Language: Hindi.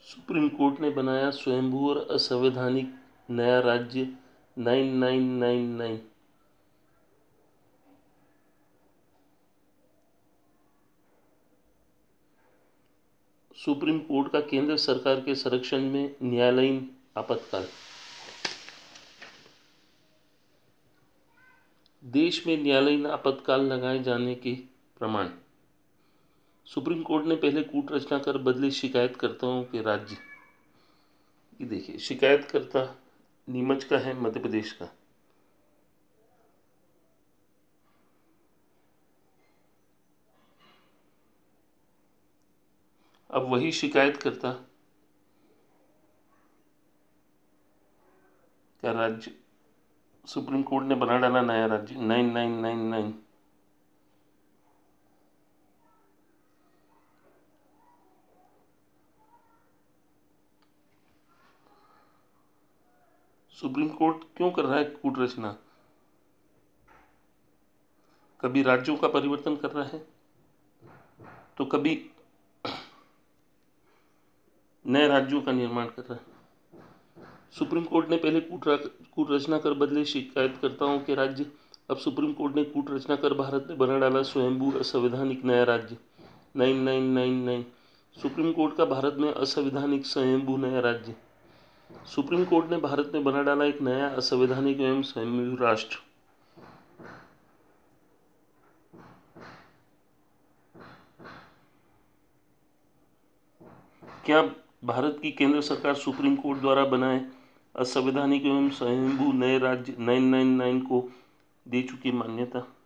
सुप्रीम कोर्ट ने बनाया स्वयंभू और असंवैधानिक नया राज्य 9999। सुप्रीम कोर्ट का केंद्र सरकार के संरक्षण में न्यायालयीन आपातकाल। देश में न्यायालयीन आपातकाल लगाए जाने के प्रमाण। सुप्रीम कोर्ट ने पहले कूट रचना कर बदले शिकायतकर्ताओं के राज्य। ये देखिए, शिकायतकर्ता नीमच का है, मध्य प्रदेश का। अब वही शिकायतकर्ता का राज्य सुप्रीम कोर्ट ने बना डाला नया राज्य 9999। सुप्रीम कोर्ट क्यों कर रहा है कूट रचना? कभी राज्यों का परिवर्तन कर रहा है, तो कभी नए राज्यों का निर्माण कर रहा है। सुप्रीम कोर्ट ने पहले कूट रचना कर बदले शिकायतकर्ताओं के राज्य। अब सुप्रीम कोर्ट ने कूट रचना कर भारत में बना डाला स्वयंभू असंवैधानिक नया राज्य 9999। सुप्रीम कोर्ट का भारत में असंवैधानिक स्वयंभू नया राज्य। सुप्रीम कोर्ट ने भारत में बना डाला एक नया असंवैधानिक एवं स्वयंभू राष्ट्र। क्या भारत की केंद्र सरकार सुप्रीम कोर्ट द्वारा बनाए असंवैधानिक एवं स्वयंभू नए राज्य 999 को दे चुकी मान्यता?